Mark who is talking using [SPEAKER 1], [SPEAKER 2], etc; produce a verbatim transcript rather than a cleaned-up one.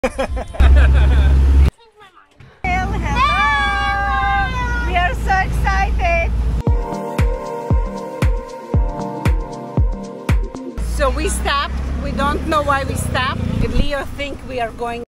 [SPEAKER 1] Hello! We are so excited! So we stopped. We don't know why we stopped. Leo think we are going